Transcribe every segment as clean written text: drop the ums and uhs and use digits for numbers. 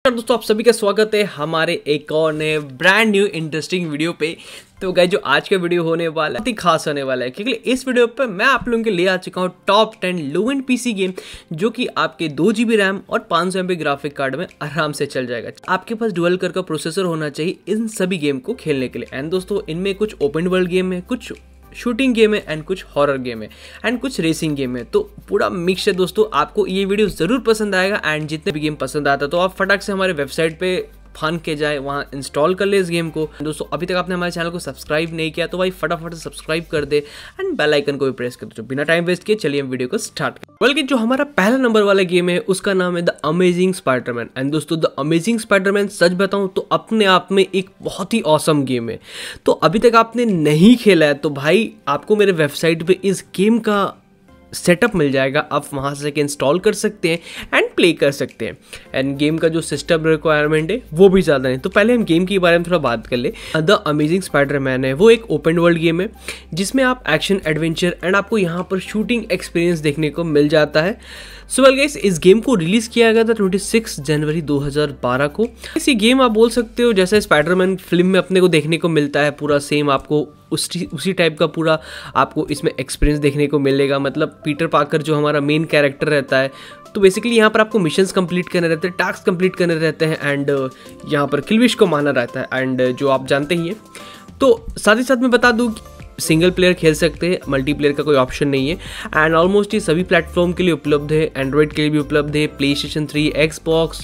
दोस्तों, आप सभी का स्वागत है हमारे एक और नए ब्रांड न्यू इंटरेस्टिंग वीडियो पे। तो गाइस, जो आज का वीडियो होने वाला है बहुत ही खास होने वाला है, क्योंकि इस वीडियो पे मैं आप लोगों के लिए आ चुका हूँ top 10 low end PC game जो कि आपके 2 GB रैम और 500 MB ग्राफिक कार्ड में आराम से चल जाएगा। आपके पास डुअल कोर का प्रोसेसर होना चाहिए इन सभी गेम को खेलने के लिए। एंड दोस्तों, इनमें कुछ ओपन वर्ल्ड गेम है, कुछ शूटिंग गेम है एंड कुछ हॉरर गेम है एंड कुछ रेसिंग गेम है। तो पूरा मिक्स है दोस्तों। आपको ये वीडियो जरूर पसंद आएगा एंड जितने भी गेम पसंद आता है तो आप फटाक से हमारे वेबसाइट पे फान के जाए, वहाँ इंस्टॉल कर ले इस गेम को। दोस्तों, अभी तक आपने हमारे चैनल को सब्सक्राइब नहीं किया तो भाई फटाफट से सब्सक्राइब कर दे एंड बेल आइकन को भी प्रेस कर दो। तो बिना टाइम वेस्ट किए चलिए हम वीडियो को स्टार्ट करें। बल्कि जो हमारा पहला नंबर वाला गेम है उसका नाम है द अमेजिंग स्पाइडरमैन। एंड दोस्तों, द अमेजिंग स्पाइडरमैन सच बताऊं तो अपने आप में एक बहुत ही ऑसम गेम है। तो अभी तक आपने नहीं खेला है तो भाई आपको मेरे वेबसाइट पे इस गेम का सेटअप मिल जाएगा, आप वहाँ से इंस्टॉल कर सकते हैं एंड प्ले कर सकते हैं। एंड गेम का जो सिस्टम रिक्वायरमेंट है वो भी ज़्यादा नहीं। तो पहले हम गेम के बारे में थोड़ा बात कर ले। द अमेजिंग स्पाइडरमैन है वो एक ओपन वर्ल्ड गेम है जिसमें आप एक्शन एडवेंचर एंड आपको यहाँ पर शूटिंग एक्सपीरियंस देखने को मिल जाता है। सो वेल गाइस, इस गेम को रिलीज किया गया था 26 जनवरी 2012 को। इसी गेम आप बोल सकते हो जैसे स्पाइडरमैन फिल्म में अपने को देखने को मिलता है, पूरा सेम आपको उसी टाइप का पूरा आपको इसमें एक्सपीरियंस देखने को मिलेगा। मतलब पीटर पार्कर जो हमारा मेन कैरेक्टर रहता है, तो बेसिकली यहाँ पर आपको मिशंस कंप्लीट करने रहते हैं, टास्क कंप्लीट करने रहते हैं एंड यहाँ पर किलविश को मारना रहता है एंड जो आप जानते ही हैं। तो साथ ही साथ मैं बता दूँ सिंगल प्लेयर खेल सकते हैं, मल्टीप्लेयर का कोई ऑप्शन नहीं है। एंड ऑलमोस्ट ये सभी प्लेटफॉर्म के लिए उपलब्ध है, एंड्रॉइड के लिए भी उपलब्ध है, PlayStation 3, Xbox,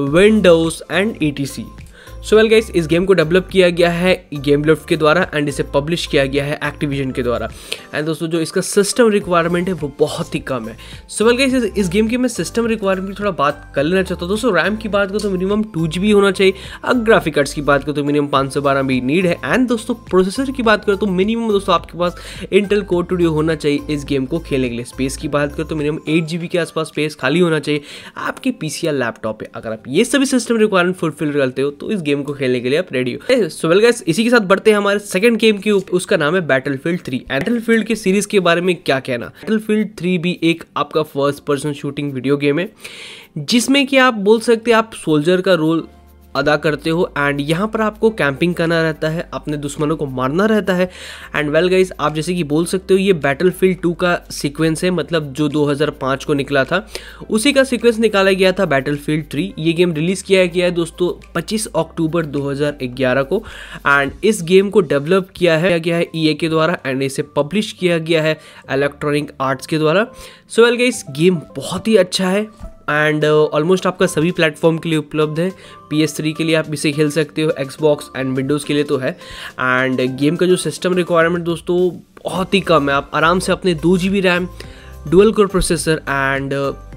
Windows and ETC। So well guys, इस गेम को डेवलप किया गया है गेमलोफ्ट के द्वारा एंड इसे पब्लिश किया गया है एक्टिविजन के द्वारा। एंड दोस्तों, जो इसका सिस्टम रिक्वायरमेंट है वो बहुत ही कम है। सो वेल गाइस, इस गेम की मैं सिस्टम रिक्वायरमेंट की थोड़ा बात कर लेना चाहता हूँ। दोस्तों, रैम की बात करो तो मिनिमम 2 GB होना चाहिए। अगर ग्राफिक कार्ड्स की बात करो तो मिनिमम 512 MB नीड है। एंड दोस्तों, प्रोसेसर की बात करो तो मिनिमम दोस्तों आपके पास इंटेल कोर स्टूडियो होना चाहिए इस गेम को खेलने के लिए। स्पेस की बात करो तो मिनिमम 8 GB के आसपास स्पेस खाली होना चाहिए आपके PC या लैपटॉप पे। अगर आप ये सभी सिस्टम रिक्वायरमेंट फुलफिल करते हो तो इस गेम को खेलने के लिए रेडी हो। सो वेल गाइस, इसी के साथ बढ़ते हैं हमारे सेकंड गेम के ऊपर। उसका नाम है बैटलफील्ड 3। बैटलफील्ड की सीरीज के बारे में क्या कहना। बैटलफील्ड 3 भी एक आपका first person shooting video game है जिसमें कि आप बोल सकते हैं आप सोल्जर का रोल अदा करते हो एंड यहाँ पर आपको कैंपिंग करना रहता है, अपने दुश्मनों को मारना रहता है। एंड वेल गाइस, आप जैसे कि बोल सकते हो ये बैटलफील्ड 2 का सीक्वेंस है, मतलब जो 2005 को निकला था उसी का सीक्वेंस निकाला गया था बैटलफील्ड 3। ये गेम रिलीज किया गया है दोस्तों 25 अक्टूबर 2011 को। एंड इस गेम को डेवलप किया गया है EA के द्वारा एंड इसे पब्लिश किया गया है इलेक्ट्रॉनिक आर्ट्स के द्वारा। सो वेल गाइस, गेम बहुत ही अच्छा है एंड ऑलमोस्ट आपका सभी प्लेटफॉर्म के लिए उपलब्ध है। PS3 के लिए आप इसे खेल सकते हो, Xbox एंड विंडोज़ के लिए तो है। एंड गेम का जो सिस्टम रिक्वायरमेंट दोस्तों बहुत ही कम है। आप आराम से अपने 2 GB RAM, dual core processor and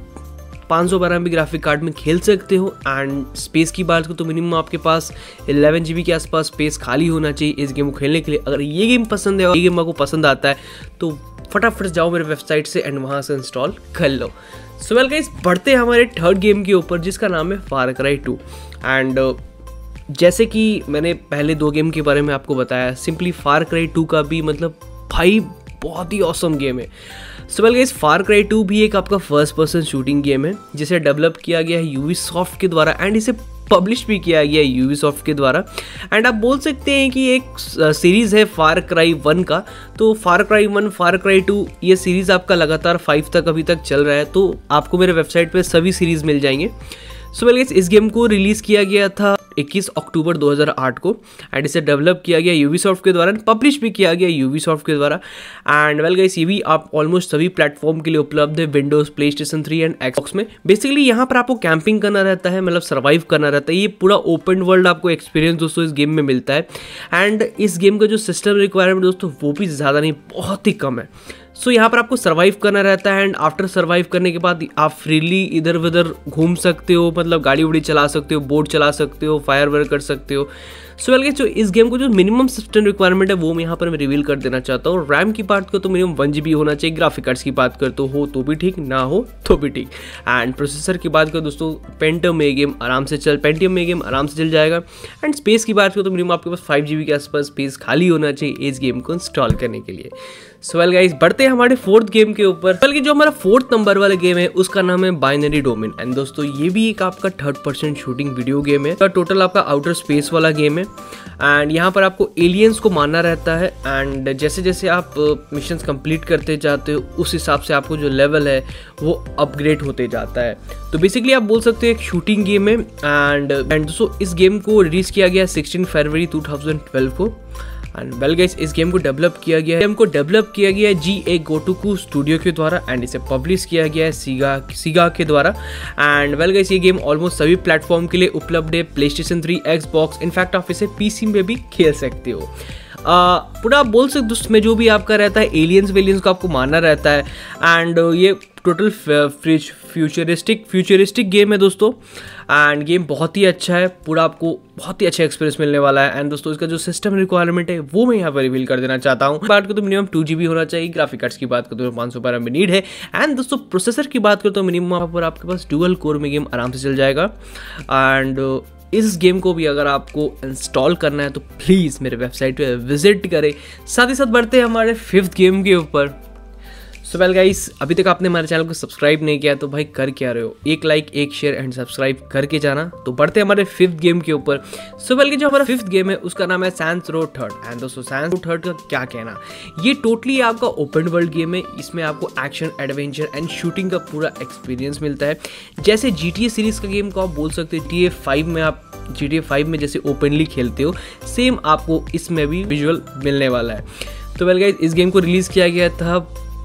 512 MB graphic card में खेल सकते हो। एंड स्पेस की बात करो तो मिनिमम आपके पास 11 GB के आसपास स्पेस खाली होना चाहिए इस गेम को खेलने के लिए। अगर ये गेम पसंद है और ये गेम आपको पसंद आता है तो फटाफट जाओ मेरे वेबसाइट से एंड वहाँ से इंस्टॉल कर लो। सो वेल गाइस, बढ़ते हैं हमारे थर्ड गेम के ऊपर जिसका नाम है फार क्राई 2। एंड जैसे कि मैंने पहले 2 गेम के बारे में आपको बताया, सिंपली फार क्राई 2 का भी मतलब भाई बहुत ही ऑसम गेम है। So well guys, Far Cry 2 भी एक आपका फर्स्ट पर्सन शूटिंग गेम है जिसे डेवलप किया गया है यूबीसॉफ्ट के द्वारा एंड इसे पब्लिश भी किया गया है यूबीसॉफ्ट के द्वारा। एंड आप बोल सकते हैं कि एक सीरीज़ है फार क्राई 1 का। तो फार क्राई 1, फार क्राई 2 ये सीरीज़ आपका लगातार 5 तक अभी तक चल रहा है। तो आपको मेरे वेबसाइट पे सभी सीरीज़ मिल जाएंगे। सो वेल गाइस, इस गेम को रिलीज़ किया गया था 21 अक्टूबर 2008 को एंड इसे डेवलप किया गया यूबीसॉफ्ट के द्वारा, पब्लिश भी किया गया यूबीसॉफ्ट के द्वारा। एंड वेल गाइस, ये भी आप ऑलमोस्ट सभी प्लेटफॉर्म के लिए उपलब्ध है, विंडोज़, PlayStation 3 एंड Xbox में। बेसिकली यहाँ पर आपको कैंपिंग करना रहता है, मतलब सर्वाइव करना रहता है। ये पूरा ओपन वर्ल्ड आपको एक्सपीरियंस दोस्तों इस गेम में मिलता है। एंड इस गेम का जो सिस्टम रिक्वायरमेंट दोस्तों वो भी ज़्यादा नहीं, बहुत ही कम है। सो यहाँ पर आपको सर्वाइव करना रहता है एंड आफ्टर सर्वाइव करने के बाद आप फ्रीली इधर उधर घूम सकते हो, मतलब गाड़ी उड़ी चला सकते हो, बोट चला सकते हो, फायर वर्क कर सकते हो। सो वेल गाइस, जो इस गेम को जो मिनिमम सिस्टम रिक्वायरमेंट है वो मैं यहाँ पर मैं रिवील कर देना चाहता हूँ। रैम की बात करो तो मिनिमम 1 GB होना चाहिए। ग्राफिक कार्ड्स की बात कर तो भी ठीक, ना हो तो भी ठीक। एंड प्रोसेसर की बात करो दोस्तों पेंटियम में गेम आराम से चल जाएगा। एंड स्पेस की बात करो तो मिनिमम आपके पास 5 GB के आसपास स्पेस खाली होना चाहिए इस गेम को इंस्टॉल करने के लिए। सो वेल गाइस, बढ़ते हैं हमारे फोर्थ गेम के ऊपर। बल्कि जो हमारा फोर्थ नंबर वाला गेम है उसका नाम है बाइनरी डोमेन। एंड दोस्तों ये भी एक आपका third person shooting video game है। टोटल आपका आउटर स्पेस वाला गेम है एंड यहाँ पर आपको एलियंस को मारना रहता है। एंड जैसे जैसे आप मिशंस कंप्लीट करते जाते हो उस हिसाब से आपको जो लेवल है वो अपग्रेड होते जाता है। तो बेसिकली आप बोल सकते हो एक शूटिंग गेम है। एंड दोस्तों इस गेम को रिलीज किया गया 16 फरवरी 2012 को। एंड वेल गाइस, इस गेम को डेवलप किया गया है GA Gotoku स्टूडियो के द्वारा एंड इसे पब्लिश किया गया है सीगा के द्वारा। एंड वेल गाइस, ये गेम ऑलमोस्ट सभी प्लेटफॉर्म के लिए उपलब्ध है, PlayStation 3, Xbox, इनफैक्ट आप इसे PC में भी खेल सकते हो। पूरा आप बोल सकते हो उसमें जो भी आपका रहता है एलियंस वेलियंस को आपको मारना रहता है। एंड ये टोटल फ्यूचरिस्टिक गेम है दोस्तों। एंड गेम बहुत ही अच्छा है, पूरा आपको बहुत ही अच्छा एक्सपीरियंस मिलने वाला है। एंड दोस्तों इसका जो सिस्टम रिक्वायरमेंट है वो मैं यहाँ पर रिवील कर देना चाहता हूँ। बात करो तो मिनिमम 2 GB होना चाहिए। ग्राफिक कार्ड्स की बात करो तो 512 में नीड है। एंड दोस्तों प्रोसेसर की बात करो तो मिनिमम पर आपके पास डुअल कोर में गेम आराम से चल जाएगा। एंड इस गेम को भी अगर आपको इंस्टॉल करना है तो प्लीज़ मेरे वेबसाइट पे विजिट करें। साथ ही साथ बढ़ते हैं हमारे फिफ्थ गेम के ऊपर। सो वेल गाइस, अभी तक आपने हमारे चैनल को सब्सक्राइब नहीं किया तो भाई कर क्या रहे हो, एक लाइक, एक शेयर एंड सब्सक्राइब करके जाना। तो बढ़ते हैं हमारे फिफ्थ गेम के ऊपर। सो वेल, जो हमारा फिफ्थ गेम है उसका नाम है सैंड्स रो थर्ड। एंड दोस्तों सैंड्स रो थर्ड का क्या कहना, ये टोटली आपका ओपन वर्ल्ड गेम है। इसमें आपको एक्शन, एडवेंचर एंड शूटिंग का पूरा एक्सपीरियंस मिलता है। जैसे GTA सीरीज का गेम को आप बोल सकते हो, GTA 5 में जैसे ओपनली खेलते हो, सेम आपको इसमें भी विजुअल मिलने वाला है। तो वेल गाइस, इस गेम को रिलीज किया गया था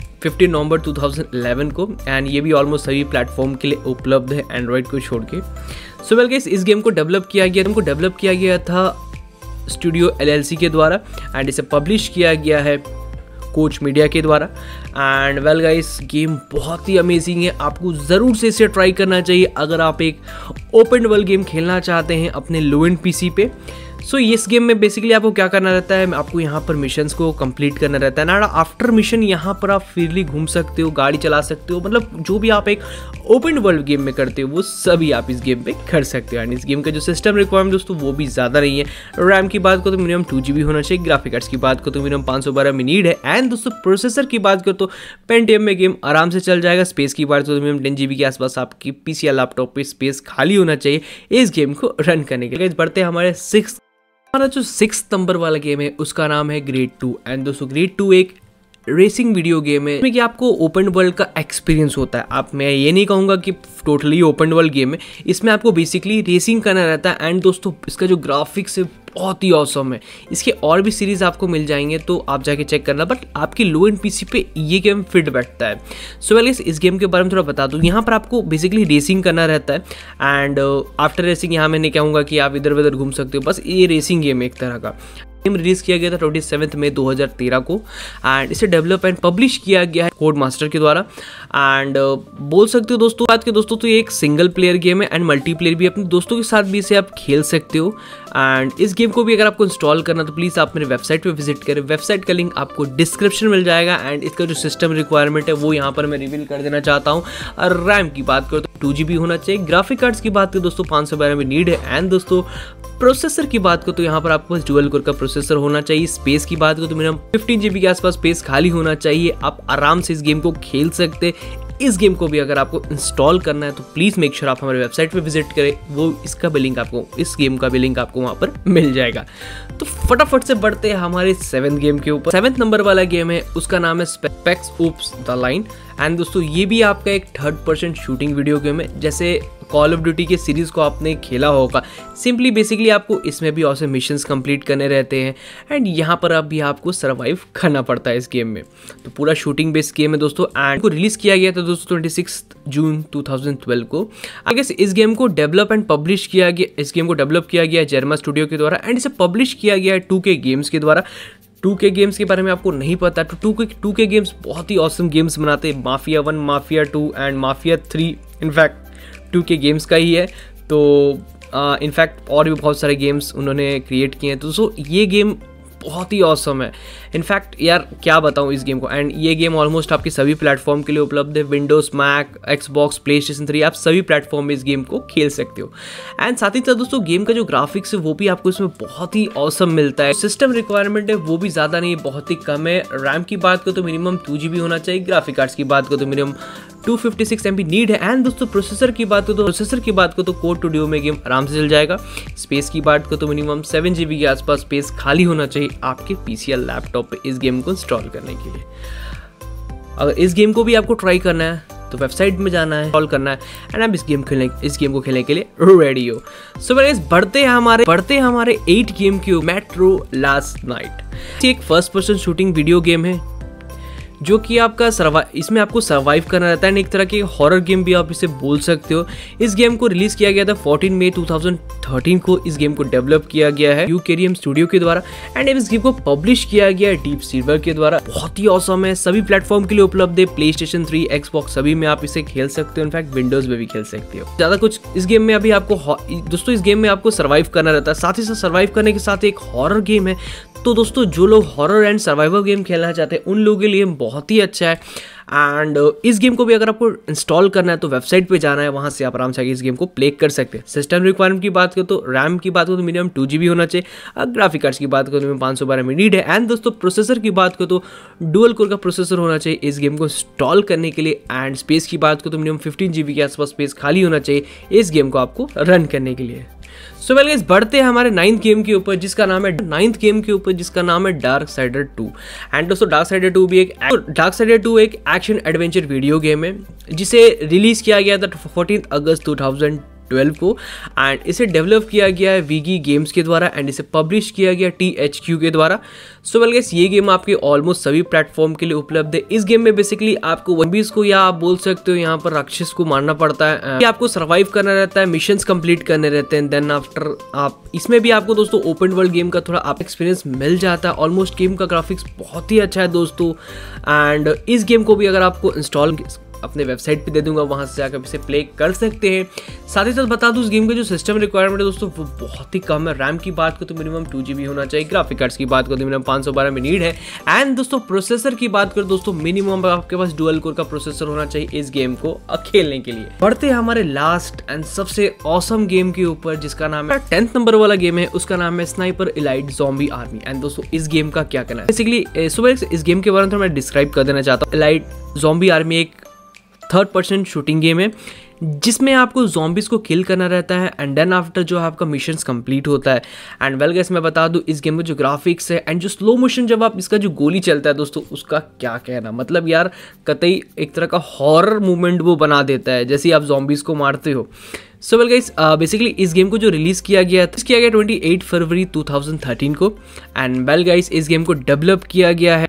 15 नवंबर 2011 को एंड ये भी ऑलमोस्ट सभी प्लेटफॉर्म के लिए उपलब्ध है, एंड्रॉयड को छोड़ के। सो वेल गाइस, इस गेम को डेवलप किया गया था स्टूडियो LLC के द्वारा एंड इसे पब्लिश किया गया है कोच मीडिया के द्वारा। एंड वेल गाइस, गेम बहुत ही अमेजिंग है, आपको ज़रूर से इसे ट्राई करना चाहिए अगर आप एक ओपन वर्ल्ड गेम खेलना चाहते हैं अपने लो एंड PC पे। सो इस गेम में बेसिकली आपको क्या करना रहता है, आपको यहाँ पर मिशंस को कंप्लीट करना रहता है ना। आफ्टर मिशन यहाँ पर आप फ्रीली घूम सकते हो, गाड़ी चला सकते हो, मतलब जो भी आप एक ओपन वर्ल्ड गेम में करते हो वो सभी आप इस गेम पे कर सकते हो। एंड इस गेम का जो सिस्टम रिक्वायरमेंट दोस्तों वो भी ज़्यादा नहीं है। रैम की बात करो तो मिनिमम 2 GB होना चाहिए। ग्राफिक कार्ड्स की बात करो तो मिनिमम 512 में नीड है। एंड दोस्तों प्रोसेसर की बात करो तो पेंटियम में गेम आराम से चल जाएगा। स्पेस की बात करो तो मिनिमम 10 GB के आसपास आपकी PC या लैपटॉप पे स्पेस खाली होना चाहिए इस गेम को रन करने के लिए। बढ़ते हैं हमारे हमारा जो 6th नंबर वाला गेम है उसका नाम है ग्रेड 2। एंड दोस्तों ग्रेड 2 एक रेसिंग वीडियो गेम है जिसमें कि आपको ओपन वर्ल्ड का एक्सपीरियंस होता है। मैं ये नहीं कहूँगा कि टोटली ओपन वर्ल्ड गेम है, इसमें आपको बेसिकली रेसिंग करना रहता है। एंड दोस्तों इसका जो ग्राफिक्स है बहुत ही ऑसम है। इसके और भी सीरीज आपको मिल जाएंगे तो आप जाके चेक करना, बट आपकी लो एंड PC पे ये गेम फिट बैठता है। सो वेल इस गेम के बारे में थोड़ा बता दूँ। यहाँ पर आपको बेसिकली रेसिंग करना रहता है एंड आफ्टर रेसिंग यहाँ मैं नहीं कहूँगा कि आप इधर उधर घूम सकते हो, बस ये रेसिंग गेम है एक तरह का। गेम रिलीज किया गया था 27 मई 2013 को एंड इसे डेवलप एंड पब्लिश किया गया है कोड मास्टर के द्वारा। एंड बोल सकते हो दोस्तों बात के दोस्तों तो ये एक सिंगल प्लेयर गेम है एंड मल्टीप्लेयर भी, अपने दोस्तों के साथ भी इसे आप खेल सकते हो। एंड इस गेम को भी अगर आपको इंस्टॉल करना तो प्लीज़ आप मेरे वेबसाइट पे विजिट करें। वेबसाइट का लिंक आपको डिस्क्रिप्शन मिल जाएगा। एंड इसका जो सिस्टम रिक्वायरमेंट है वो यहाँ पर मैं रिवील कर देना चाहता हूँ। और रैम की बात करो तो 2 GB होना चाहिए। ग्राफिक कार्ड्स की बात करें दोस्तों 512 में नीड है। एंड दोस्तों प्रोसेसर की बात करो तो यहाँ पर आपके पास डुअल कोर का प्रोसेसर होना चाहिए। स्पेस की बात करो तो मिनिमम 15 GB के आसपास स्पेस खाली होना चाहिए। आप आराम से इस गेम को खेल सकते। इस गेम को भी अगर आपको इंस्टॉल करना है तो प्लीज़ मेक श्योर आप हमारे वेबसाइट पे विजिट करें, वो इसका भी लिंक आपको, इस गेम का भी लिंक आपको वहाँ पर मिल जाएगा। तो फटाफट से बढ़ते हैं हमारे 7th गेम के ऊपर। 7th नंबर वाला गेम है उसका नाम है Spec Ops the line. And दोस्तों ये भी आपका एक third person shooting video game है। जैसे कॉल ऑफ ड्यूटी के सीरीज़ को आपने खेला होगा, सिंपली बेसिकली आपको इसमें भी ऑसम मिशंस कंप्लीट करने रहते हैं एंड यहाँ पर भी आपको सर्वाइव करना पड़ता है इस गेम में। तो पूरा शूटिंग बेस्ड गेम है दोस्तों। एंड को रिलीज़ किया गया था दोस्तों 26 जून 2012 को। आगे से इस गेम को डेवलप एंड पब्लिश किया गया जेरमा स्टूडियो के द्वारा एंड इसे पब्लिश किया गया है 2K गेम्स के द्वारा। 2K गेम्स के बारे में आपको नहीं पता तो 2K गेम्स बहुत ही ऑसम गेम्स बनाते हैं। Mafia 1, Mafia 2 and Mafia 3 in fact 2K games का ही है। तो इनफैक्ट और भी बहुत सारे गेम्स उन्होंने क्रिएट किए हैं। तो ये गेम बहुत ही ऑसम है। इनफैक्ट यार क्या बताऊँ इस गेम को। एंड ये गेम ऑलमोस्ट आपके सभी प्लेटफॉर्म के लिए उपलब्ध है, विंडोज़, मैक, एक्सबॉक्स, प्लेस्टेशन 3, आप सभी प्लेटफॉर्म में इस गेम को खेल सकते हो। एंड साथ ही साथ दोस्तों गेम का जो ग्राफिक्स है वो भी आपको इसमें बहुत ही ऑसम मिलता है। सिस्टम रिक्वायरमेंट है वो भी ज़्यादा नहीं, बहुत ही कम है। रैम की बात करो तो मिनिमम 2 GB होना चाहिए, ग्राफिक कार्ड्स की बात करो तो मिनिमम 256 MB नीड है। एंड दोस्तों प्रोसेसर की बात करो तो कोर टू ड्यू में गेम आराम से चल जाएगा। स्पेस की बात करो तो मिनिमम 7 GB के आसपास स्पेस खाली होना चाहिए आपके PC या लैपटॉप पे इस गेम को इंस्टॉल करने के लिए। अगर इस गेम को भी आपको ट्राई करना है तो वेबसाइट में जाना है, इंस्टॉल करना है एंड आप इस गेम को खेलने के लिए रेडी हो। सो गाइस बढ़ते हैं हमारे 8 गेम की मेट्रो लास्ट नाइट। एक first person shooting video game है जो कि आपका इसमें आपको सर्वाइव करना रहता है, एक तरह की हॉरर गेम भी आप इसे बोल सकते हो। इस गेम को रिलीज किया गया था 14 मई 2013 को। इस गेम को डेवलप किया गया है यूकेरियम स्टूडियो के द्वारा एंड इस गेम को पब्लिश किया गया है डीप सिल्वर के द्वारा। बहुत ही ऑसम है, सभी प्लेटफॉर्म के लिए उपलब्ध है, प्लेस्टेशन 3, एक्सबॉक्स सभी में आप इसे खेल सकते हो, इनफैक्ट विंडोज में भी खेल सकते हो। ज्यादा कुछ इस गेम में अभी आपको दोस्तों इस गेम में आपको सर्वाइव करना रहता है, साथ ही साथ सर्वाइव करने के साथ एक हॉरर गेम है। तो दोस्तों जो लोग हॉरर एंड सर्वाइवल गेम खेलना चाहते हैं उन लोगों के लिए बहुत ही अच्छा है। एंड इस गेम को भी अगर आपको इंस्टॉल करना है तो वेबसाइट पे जाना है, वहाँ से आप आराम से इस गेम को प्ले कर सकते हैं। सिस्टम रिक्वायरमेंट की बात करो तो रैम की बात करो तो मिनिमम 2 GB होना चाहिए, ग्राफिक कार्ड्स की बात करो तो 512 MB नीड है। एंड दोस्तों प्रोसेसर की बात करो तो डुअल कोर का प्रोसेसर होना चाहिए इस गेम को इंस्टॉल करने के लिए। एंड स्पेस की बात करो तो मिनिमम 15 GB के आसपास स्पेस खाली होना चाहिए इस गेम को आपको रन करने के लिए। सो वेल गाइस बढ़ते हैं हमारे 9th गेम के ऊपर जिसका नाम है डार्कसाइडर 2। एंड दोस्तों डार्कसाइडर 2 एक एक्शन एडवेंचर वीडियो गेम है जिसे रिलीज किया गया था 14 अगस्त 2012 को। एंड इसे डेवलप किया गया है वीगी गेम्स के द्वारा एंड इसे पब्लिश किया गया THQ के द्वारा। सो वेल गाइस ये गेम आपके ऑलमोस्ट सभी प्लेटफॉर्म के लिए उपलब्ध है। इस गेम में बेसिकली आपको ज़ॉम्बीज़ को या आप बोल सकते हो यहाँ पर राक्षस को मारना पड़ता है, आपको सर्वाइव करना रहता है, मिशंस कंप्लीट करने रहते हैं। देन आफ्टर आप इसमें भी आपको दोस्तों ओपन वर्ल्ड गेम का थोड़ा आप एक्सपीरियंस मिल जाता है। ऑलमोस्ट गेम का ग्राफिक्स बहुत ही अच्छा है दोस्तों। एंड इस गेम को भी अगर आपको इंस्टॉल अपने वेबसाइट पे दे दूंगा, वहां से जाकर इसे प्ले कर सकते हैं। साथ ही साथ बता दूं इस गेम का जो सिस्टम रिक्वायरमेंट है दोस्तों वो बहुत ही कम है। रैम की बात करो तो मिनिमम 2 GB होना चाहिए, ग्राफिक कार्ड्स की बात करो तो मिनिमम 512 में नीड है। एंड दोस्तों प्रोसेसर की बात करो दोस्तों मिनिमम आपके पास डुअल कोर का प्रोसेसर होना चाहिए इस गेम को खेलने के लिए। बढ़ते हैं हमारे लास्ट एंड सबसे ऑसम गेम के ऊपर जिसका नाम है 10th नंबर वाला गेम है, उसका नाम है Sniper Elite zombie army. And दोस्तों इस गेम का क्या कहना है, बेसिकली इस गेम के बारे में मैं डिस्क्राइब कर देना चाहता हूँ। एलाइट ज़ॉम्बी आर्मी एक 3rd पर्सन शूटिंग गेम है जिसमें आपको ज़ॉम्बीज़ को किल करना रहता है एंड देन आफ्टर जो आपका मिशंस कंप्लीट होता है। एंड वेल गाइस मैं बता दूं इस गेम में जो ग्राफिक्स है एंड जो स्लो मोशन जब आप इसका जो गोली चलता है दोस्तों उसका क्या कहना, मतलब यार कतई एक तरह का हॉरर मूवमेंट वो बना देता है जैसे आप ज़ॉम्बीज़ को मारते हो। सो वेल गाइस बेसिकली इस गेम को जो रिलीज़ किया गया 28 फरवरी 2013 को। एंड वेल गाइस इस गेम को डेवलप किया गया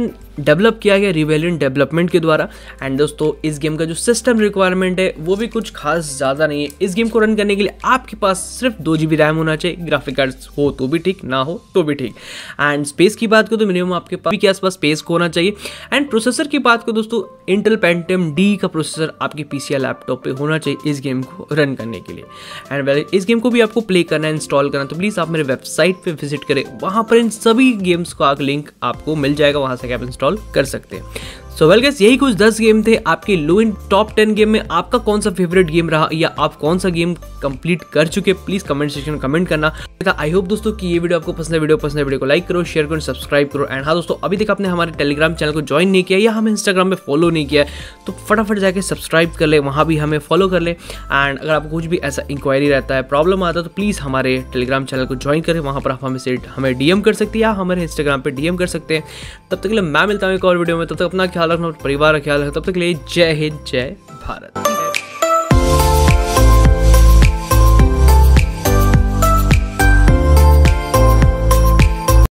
रिवेलियन डेवलपमेंट के द्वारा। एंड दोस्तों इस गेम का जो सिस्टम रिक्वायरमेंट है वो भी कुछ खास ज़्यादा नहीं है। इस गेम को रन करने के लिए आपके पास सिर्फ 2 GB रैम होना चाहिए, ग्राफिक कार्ड्स हो तो भी ठीक, ना हो तो भी ठीक। एंड स्पेस की बात करो तो मिनिमम आपके पास के आसपास स्पेस को होना चाहिए। एंड प्रोसेसर की बात करो दोस्तों इंटेल पेंटियम D का प्रोसेसर आपके PC या लैपटॉप पे होना चाहिए इस गेम को रन करने के लिए। एंड वेल इस गेम को भी आपको प्ले करना है, इंस्टॉल करना, तो प्लीज़ आप मेरे वेबसाइट पे विजिट करें, वहाँ पर इन सभी गेम्स का लिंक आपको मिल जाएगा, वहाँ से आप इंस्टॉल कर सकते हैं। सो वेल गाइस यही कुछ 10 गेम थे आपके लुइन टॉप 10 गेम में। आपका कौन सा फेवरेट गेम रहा या आप कौन सा गेम कंप्लीट कर चुके, प्लीज कमेंट सेक्शन में कमेंट करना। आई होप दोस्तों कि ये वीडियो आपको पसंद है। वीडियो को लाइक करो, शेयर करो, सब्सक्राइब करो। एंड हाँ दोस्तों अभी तक आपने हमारे टेलीग्राम चैनल को ज्वाइन नहीं किया या हमें इंस्टाग्राम पे फॉलो नहीं किया तो फटाफट जाके सब्सक्राइब कर ले, वहाँ भी हमें फॉलो कर ले। एंड अगर आपको कुछ भी ऐसा इंक्वायरी रहता है, प्रॉब्लम आता है तो प्लीज़ हमारे टेलीग्राम चैनल को ज्वाइन करें, वहाँ पर आप हमें DM कर सकते हैं या हमारे इंस्टाग्राम पर DM कर सकते हैं। तब तक के लिए मैं मिलता हूँ एक और वीडियो में, तब तक अपना ख्याल रखना, परिवार का ख्याल रखना। तब तक के लिए जय हिंद, जय भारत।